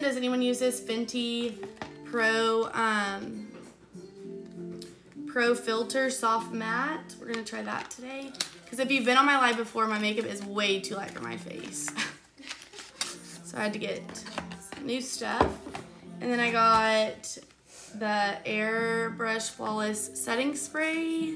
does anyone use this Fenty Pro Pro Filter Soft Matte? We're gonna try that today. Because if you've been on my live before, my makeup is way too light for my face. So I had to get some new stuff. And then I got the Airbrush Flawless Setting Spray.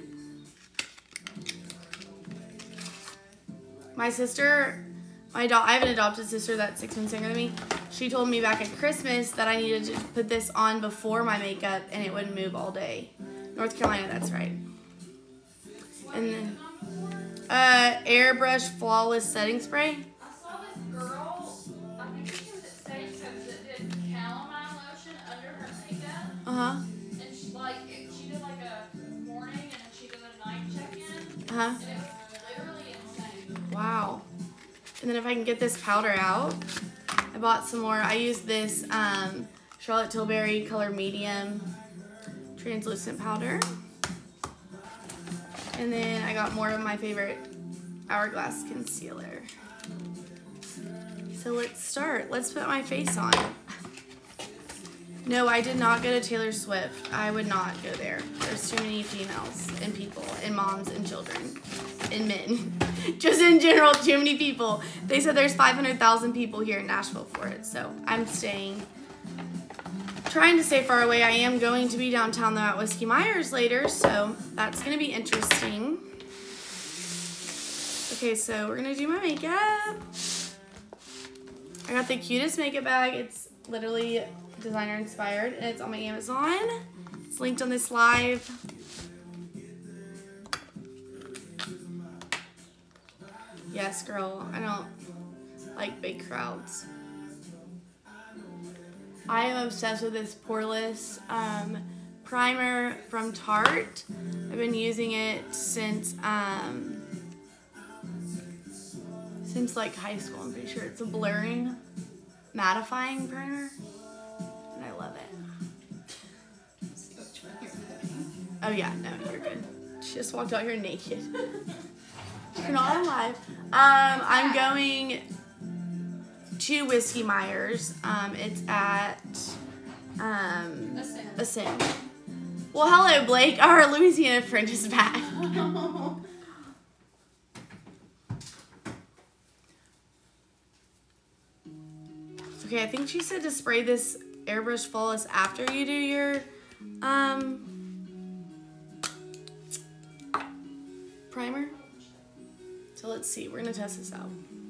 My sister, I have an adopted sister that's 6 months younger than me. She told me back at Christmas that I needed to put this on before my makeup and it wouldn't move all day. North Carolina, that's right. And then Airbrush Flawless Setting Spray. I saw this girl, I think she was at Stagecoach that did calamine lotion under her makeup. Uh-huh. And she did like a morning and then she did a night check-in. Uh-huh. And it was literally insane. Wow. And then if I can get this powder out, I bought some more. I used this Charlotte Tilbury Color Medium translucent powder. And then I got more of my favorite Hourglass concealer. So let's start. Let's put my face on. No, I did not go to Taylor Swift. I would not go there. There's too many females and people and moms and children and men. Just in general, too many people. They said there's 500,000 people here in Nashville for it. So I'm trying to stay far away. I am going to be downtown though at Whiskey Myers later, so that's going to be interesting. Okay, so we're going to do my makeup. I got the cutest makeup bag. It's literally designer inspired and it's on my Amazon. It's linked on this live. Yes, girl, I don't like big crowds. I am obsessed with this Poreless primer from Tarte. I've been using it since like high school. I'm pretty sure it's a blurring, mattifying primer, and I love it. Oh yeah, no, you're good. She just walked out here naked. You're not on live. I'm going to Whiskey Myers. It's at Ascend. Well, hello, Blake. Our Louisiana friend is back. Okay, I think she said to spray this Airbrush Flawless after you do your primer. So let's see. We're gonna test this out.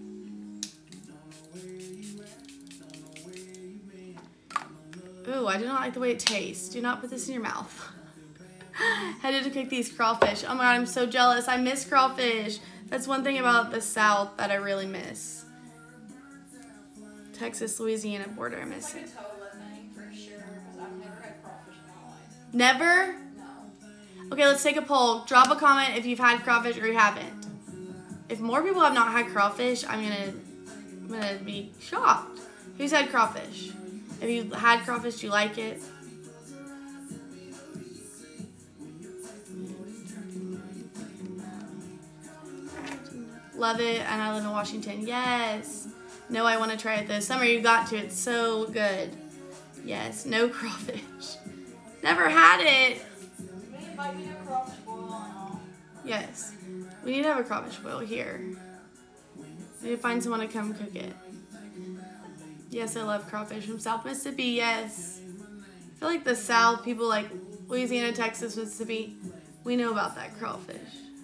Ooh, I do not like the way it tastes. Do not put this in your mouth. Headed to cook these crawfish. Oh my god, I'm so jealous. I miss crawfish. That's one thing about the South that I really miss. Texas, Louisiana border, I miss it. Never? No. Okay, let's take a poll. Drop a comment if you've had crawfish or you haven't. If more people have not had crawfish, I'm gonna be shocked. Who's had crawfish? If you had crawfish, do you like it? Love it, and I live in Washington. Yes. No, I want to try it this summer. You got to. It's so good. Yes. No crawfish. Never had it. Yes. We need to have a crawfish boil here. We need to find someone to come cook it. Yes, I love crawfish from South Mississippi. Yes. I feel like the South, people like Louisiana, Texas, Mississippi, we know about that crawfish.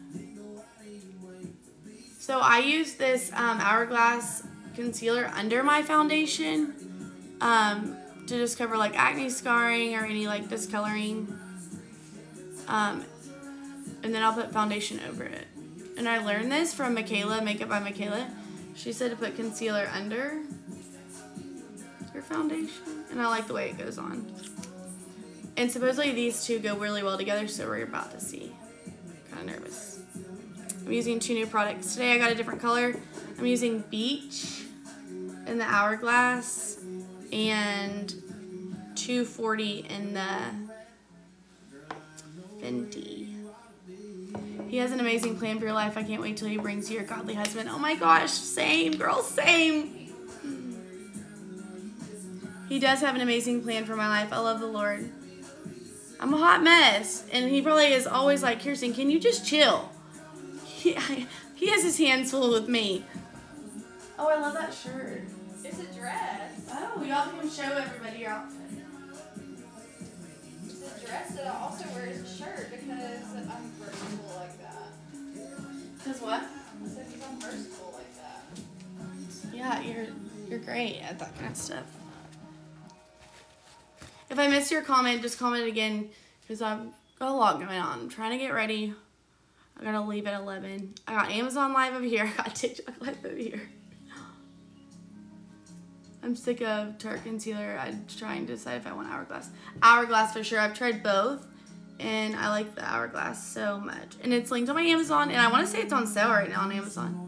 So I use this Hourglass concealer under my foundation to just cover like acne scarring or any like discoloring. And then I'll put foundation over it. And I learned this from Michaela, Makeup by Michaela. She said to put concealer under your foundation. And I like the way it goes on. And supposedly these two go really well together, so we're about to see. Kind of nervous. I'm using 2 new products. Today I got a different color. I'm using Beach in the Hourglass and 240 in the Fenty. He has an amazing plan for your life. I can't wait till he brings you your godly husband. Oh my gosh, same, girl, same. He does have an amazing plan for my life. I love the Lord. I'm a hot mess. And he probably is always like, Kirsten, can you just chill? He has his hands full with me. Oh, I love that shirt. It's a dress. Oh, y'all can show everybody your outfit. It's a dress that I also wear as a shirt because I'm versatile like that. Because what? I said because I'm versatile like that. Yeah, you're great at that kind of stuff. If I missed your comment, just comment again because I've got a lot going on. I'm trying to get ready. I gotta leave at 11. I got Amazon Live over here. I got TikTok Live over here. I'm sick of Tarte concealer. I'm trying to decide if I want Hourglass. Hourglass for sure. I've tried both, and I like the Hourglass so much. And it's linked on my Amazon, and I want to say it's on sale right now on Amazon.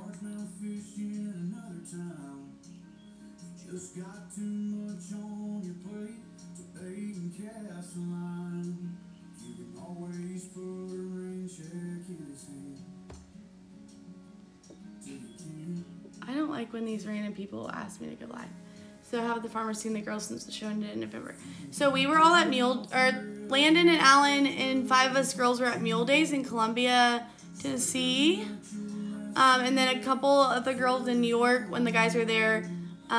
I don't like when these random people ask me to go live. So how have the farmers seen the girls since the show ended in November? So we were all at Landon and Alan and 5 of us girls were at Mule Days in Columbia, Tennessee. And then a couple of the girls in New York, when the guys were there,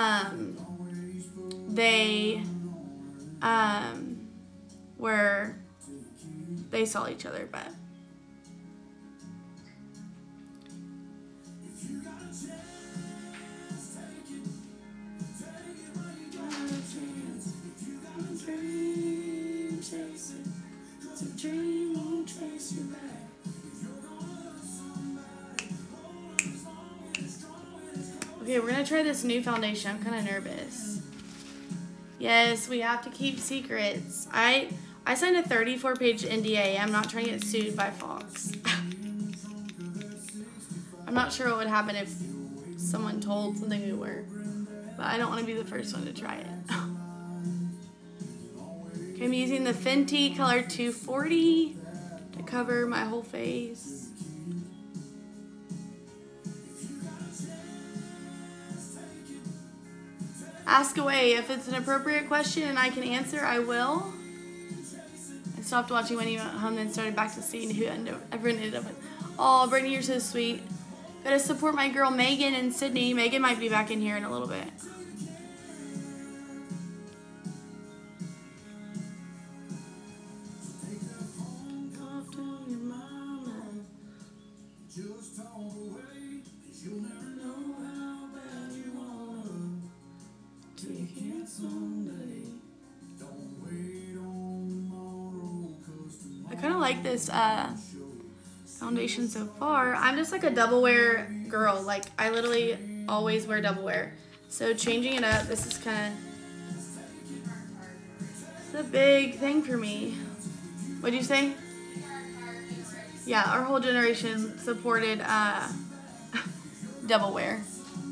they saw each other, but okay, we're gonna try this new foundation. I'm kind of nervous. Yes, we have to keep secrets. I signed a 34-page NDA. I'm not trying to get sued by Fox. I'm not sure what would happen if someone told something we were, but I don't want to be the first one to try it. Okay, I'm using the Fenty color 240 to cover my whole face. Ask away. If it's an appropriate question and I can answer, I will. I stopped watching when he went home and started back to seeing who everyone ended up with. Oh, Brittany, you're so sweet. Gotta support my girl Megan in Sydney. Megan might be back in here in a little bit. I kind of like this foundation so far. I'm just like a double wear girl. Like I literally always wear double wear. So changing it up, this is kind of a big thing for me. What'd you say? Yeah, our whole generation supported double wear.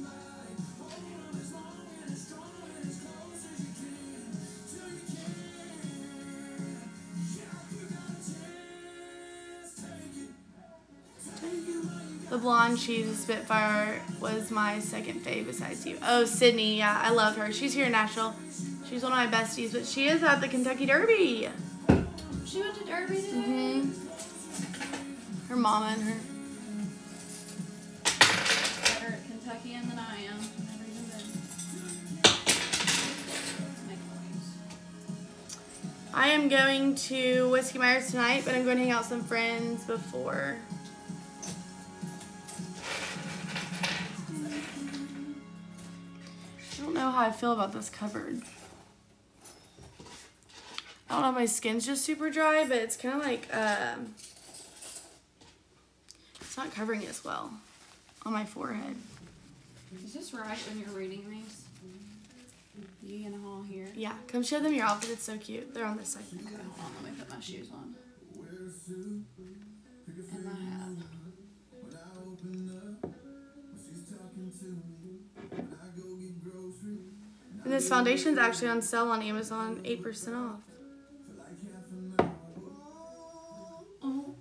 The blonde, she's a Spitfire, was my second fave besides you. Oh, Sydney, yeah, I love her. She's here in Nashville. She's one of my besties, but she is at the Kentucky Derby. She went to Derby today? Mm-hmm. Her mama and her. Better at Kentuckian than I am. Never even been. Make noise. I am going to Whiskey Myers tonight, but I'm going to hang out with some friends before. I don't know how I feel about this cupboard. I don't know if my skin's just super dry, but it's kind of like, it's not covering as well on my forehead. Is this right when you're reading these? You and all here? Yeah, come show them your outfit. It's so cute. They're on this side. Okay, hold on. Let me put my shoes on. And my hat. And this foundation's actually on sale on Amazon, 8% off.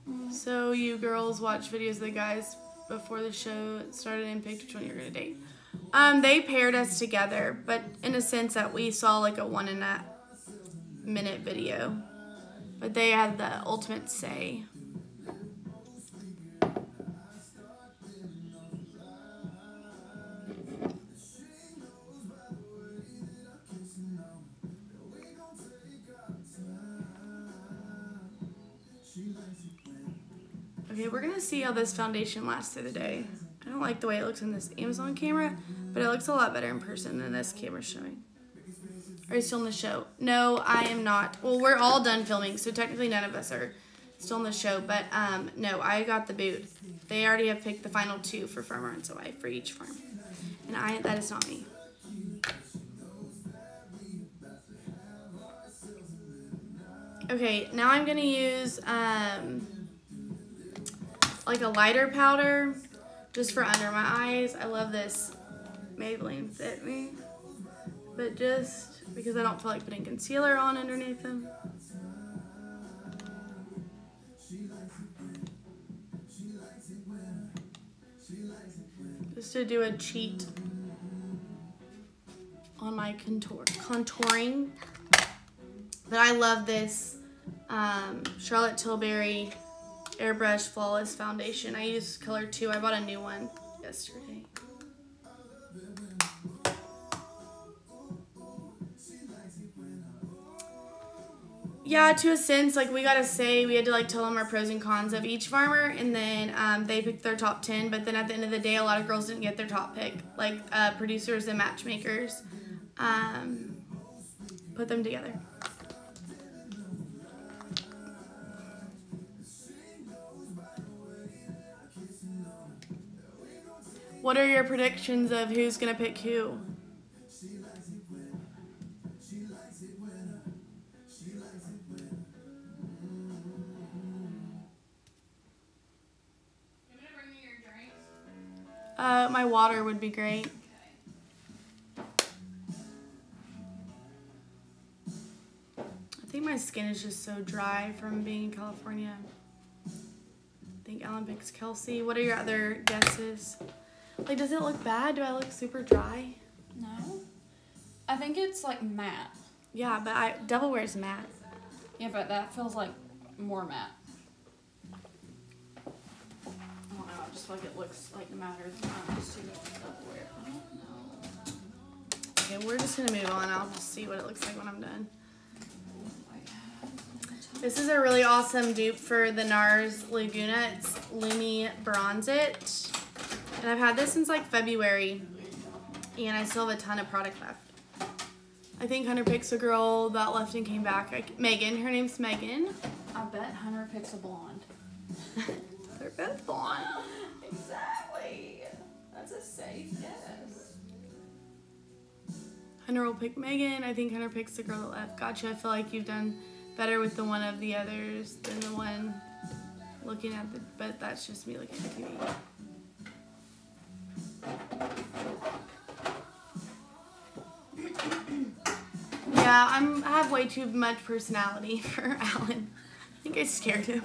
So you girls watch videos of the guys before the show started and picked which one you're gonna date. They paired us together, but in a sense that we saw like a 1.5-minute video. But they had the ultimate say. Okay, we're gonna see how this foundation lasts through the day. I don't like the way it looks in this Amazon camera, but it looks a lot better in person than this camera's showing. Are you still in the show? No, I am not. Well, we're all done filming, so technically none of us are still in the show, but no, I got the boot. They already have picked the final 2 for Farmer and Soy for each farm. And that is not me. Okay, now I'm gonna use like a lighter powder just for under my eyes. I love this Maybelline Fit Me, but just because I don't feel like putting concealer on underneath them. Just to do a cheat on my contouring. But I love this Charlotte Tilbury Airbrush Flawless Foundation. I use color 2. I bought a new one yesterday. Yeah, to a sense, like we gotta say, we had to like tell them our pros and cons of each farmer, and then they picked their top 10, but then at the end of the day, a lot of girls didn't get their top pick. Like producers and matchmakers put them together. What are your predictions of who's gonna pick who? My water would be great. I think my skin is just so dry from being in California. I think Alan picks Kelsey. What are your other guesses? Like, does it look bad? Do I look super dry? No. I think it's like matte. Yeah, but Devil Wears matte. Yeah, but that feels like more matte. I don't know. I just feel like it looks like matter than just to Devil Wear. I don't know. Okay, we're just gonna move on. I'll just see what it looks like when I'm done. This is a really awesome dupe for the NARS Laguna. It's Lumi Bronze It. And I've had this since like February, and I still have a ton of product left. I think Hunter picks a girl that left and came back. Megan, her name's Megan. I bet Hunter picks a blonde. They're both blonde. Exactly. That's a safe guess. Hunter will pick Megan. I think Hunter picks the girl that left. Gotcha. I feel like you've done better with the one of the others than the one looking at the, but that's just me looking at TV. Yeah, I have way too much personality for Alan. I think I scared him.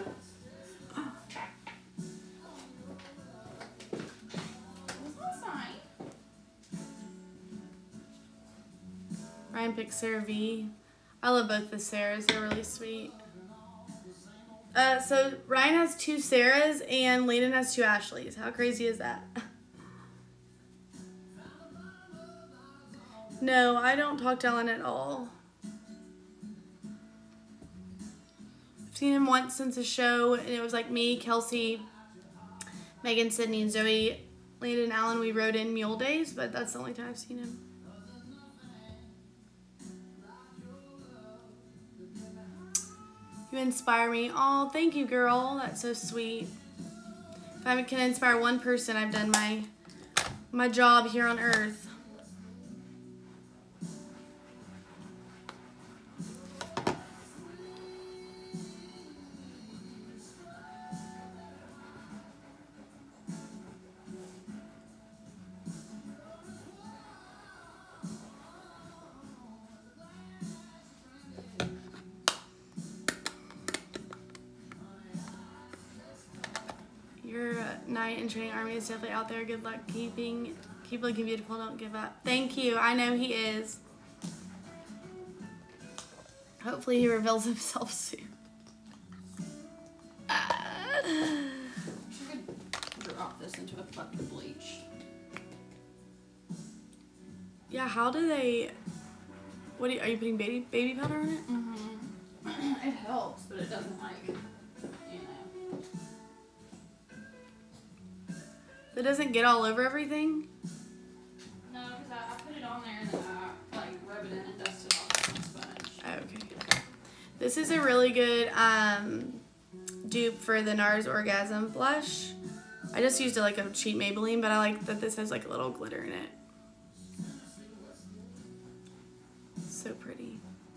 Ryan picked Sarah V. I love both the Sarahs. They're really sweet. So Ryan has 2 Sarahs and Landon has 2 Ashleys. How crazy is that? No, I don't talk to Ellen at all. I've seen him once since the show, and it was like me, Kelsey, Megan, Sydney, and Zoe. Landon and Alan, we rode in Mule Days, but that's the only time I've seen him. You inspire me. Oh, thank you, girl. That's so sweet. If I can inspire one person, I've done my job here on Earth. Your knight in training army is definitely out there. Good luck keeping Keep looking beautiful, don't give up. Thank you. I know he is. Hopefully he reveals himself soon. I could drop this into a bucket of bleach. Yeah, how do they... Are you putting baby powder on it? Mm-hmm. It helps, but it doesn't, like, you know. It doesn't get all over everything? No, because I put it on there and then I, like, rub it in and dust it off with my sponge. Okay. This is a really good dupe for the NARS Orgasm Blush. I just used like a cheap Maybelline, but I like that this has like a little glitter in it. So pretty.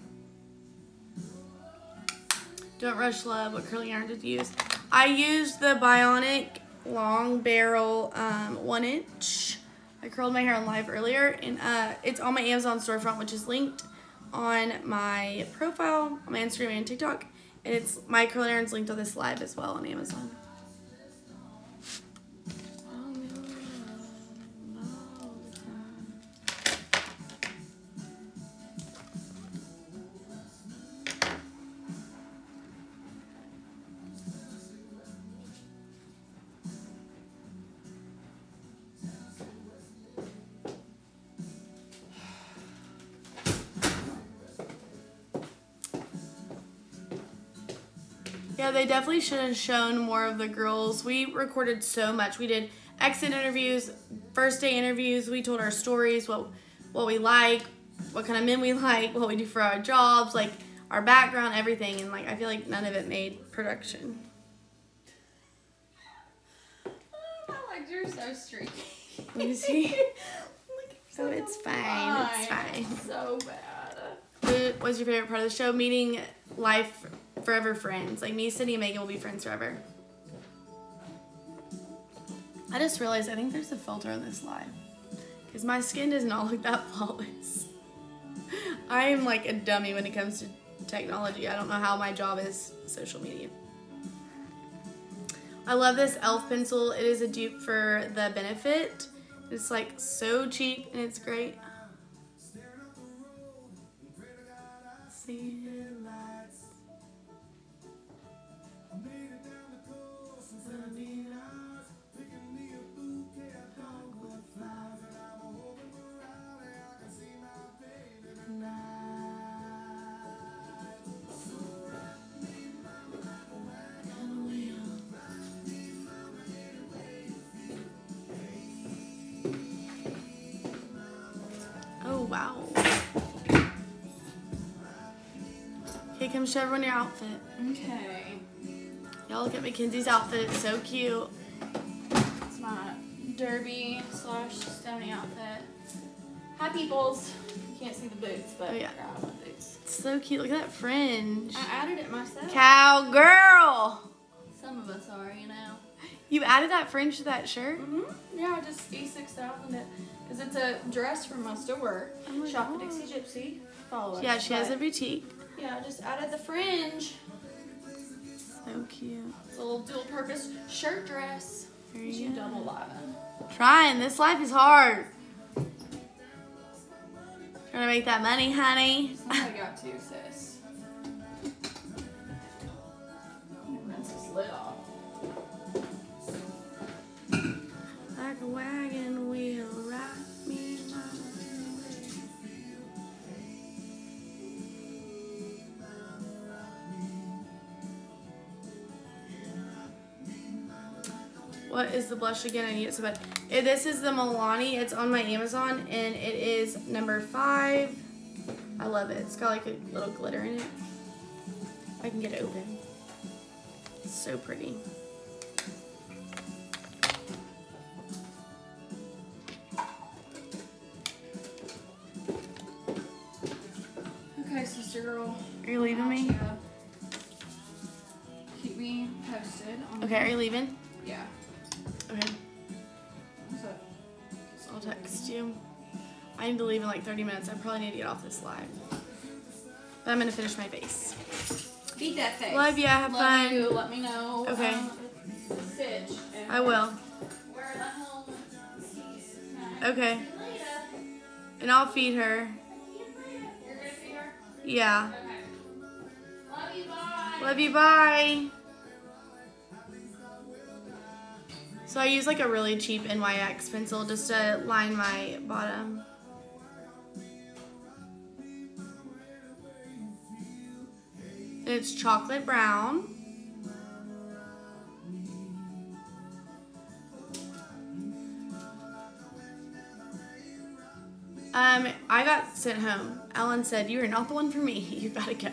Don't Rush Love. What curling iron did you use? I used the Bionic Long Barrel 1-inch. I curled my hair on live earlier, and it's on my Amazon storefront, which is linked on my profile on my Instagram and TikTok. And it's my curling iron's linked on this live as well on Amazon. Yeah, they definitely should have shown more of the girls. We recorded so much. We did exit interviews, first day interviews. We told our stories, what we like, what kind of men we like, what we do for our jobs, like our background, everything. And like I feel like none of it made production. My legs are so streaky. Let me see. So it's fine. It's fine. So bad. What was your favorite part of the show? Meeting life forever friends. Like me, Sydney, and Megan will be friends forever. I just realized I think there's a filter on this live. Because my skin does not look that flawless. I am like a dummy when it comes to technology. I don't know how my job is social media. I love this e.l.f. pencil. It is a dupe for the Benefit. It's like so cheap and it's great. See the lights. Oh wow. Okay, come show everyone your outfit. Okay. Y'all look at Mackenzie's outfit. It's so cute. It's my derby / Stony outfit. Hi, peoples. You can't see the boots, but Oh, yeah. I want boots. It's so cute. Look at that fringe. I added it myself. Cowgirl. Some of us are, you know. You added that fringe to that shirt? Yeah, I just E6000 it. Because it's a dress from my store. Oh my Shop at God. Dixie Gypsy. Follow us. Yeah, she has a But, boutique. yeah, I just added the fringe. So cute. It's a little dual purpose shirt dress. There You you should go. double live in. Trying. This life is hard. Trying to make that money, honey. Somebody got to, sis. Rinse this lid off. Like a wagon wheel, rock me my What is the blush again? I need it so bad. This is the Milani. It's on my Amazon, and it is number 5. I love it. It's got like a little glitter in it. I can get it open. It's so pretty. Okay, sister girl. Are you leaving me? Keep me posted. On Okay, are you leaving? Yeah. Okay, What's up? I'll text you. I need to leave in like 30 minutes. I probably need to get off this live. But I'm gonna finish my face. Beat that face. Love ya, have Love fun. you. Let me know. Okay. The stitch. And I will. where the hell he is now. Okay. And I'll feed her. You're gonna feed her? Yeah. Okay. Love you, bye. Love you, bye. So I use like a really cheap NYX pencil just to line my bottom. And it's chocolate brown. I got sent home. Ellen said, "You are not the one for me. You gotta go."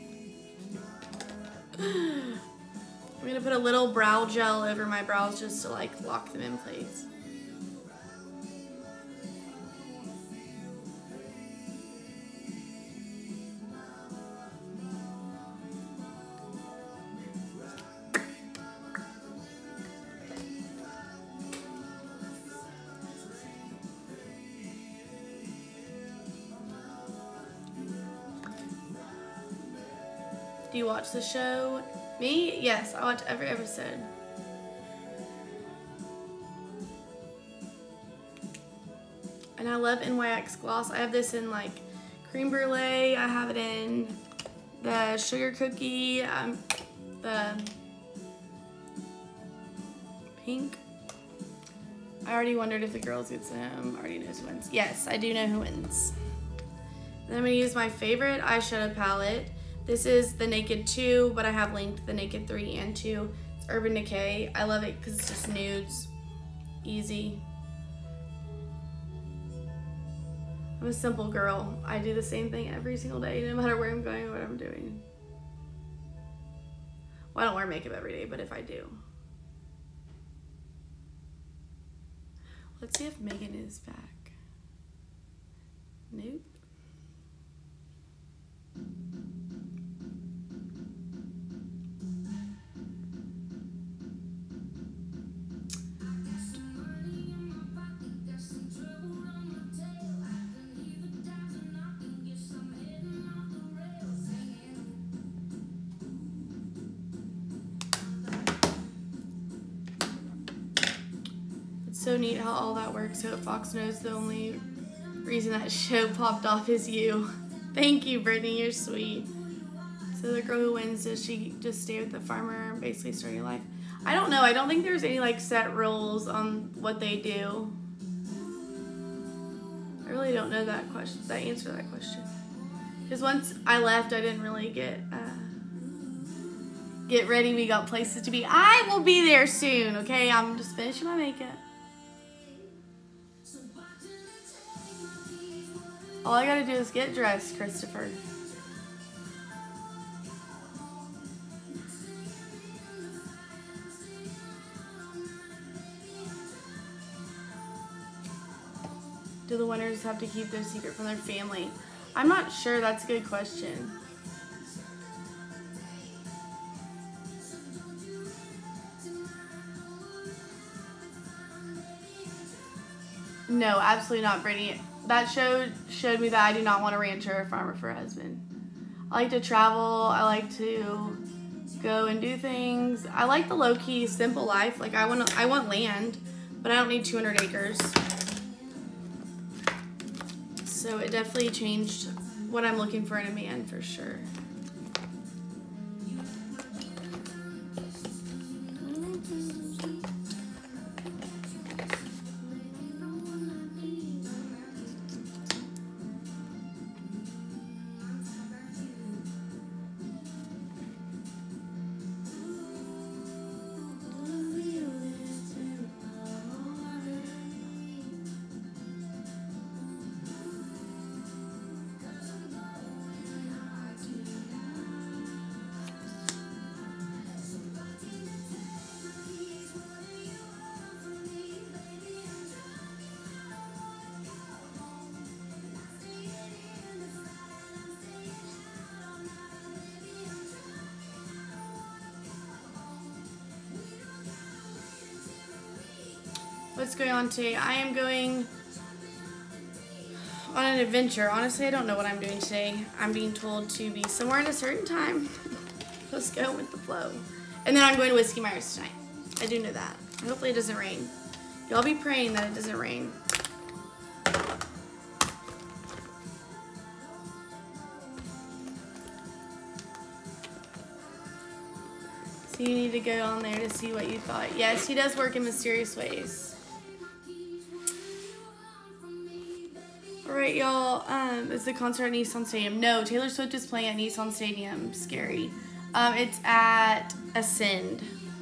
I'm gonna put a little brow gel over my brows just to like lock them in place. Do you watch the show? Me? Yes, I watch every episode. And I love NYX gloss. I have this in like cream brulee. I have it in the sugar cookie, the pink. I already wondered if the girls get some. Already knows who wins. Yes, I do know who wins. Then I'm gonna use my favorite eyeshadow palette. This is the Naked 2, but I have linked the Naked 3 and 2. It's Urban Decay. I love it because it's just nudes. Easy. I'm a simple girl. I do the same thing every single day, no matter where I'm going or what I'm doing. Well, I don't wear makeup every day, but if I do. Let's see if Megan is back. Nope. So neat how all that works. So Fox knows the only reason that show popped off is you. Thank you, Brittany. You're sweet. So the girl who wins, does she just stay with the farmer and basically start a new life? I don't know. I don't think there's any like set rules on what they do. I really don't know that question. That answer to that question. Because once I left, I didn't really get ready. We got places to be. I will be there soon. Okay, I'm just finishing my makeup. All I gotta do is get dressed, Christopher. Do the winners have to keep their secret from their family? I'm not sure. That's a good question. No, absolutely not, Brittany. That show showed me that I do not want a rancher or a farmer for a husband. I like to travel. I like to go and do things. I like the low-key, simple life. Like I want land, but I don't need 200 acres. So it definitely changed what I'm looking for in a man for sure. What's going on today? I am going on an adventure. Honestly, I don't know what I'm doing today. I'm being told to be somewhere at a certain time. Let's go with the flow. And then I'm going to Whiskey Myers tonight. I do know that. Hopefully it doesn't rain. Y'all be praying that it doesn't rain. So you need to go on there to see what you thought. Yes, he does work in mysterious ways. Alright, y'all. Is the concert at Nissan Stadium? No, Taylor Swift is playing at Nissan Stadium. Scary. It's at Ascend.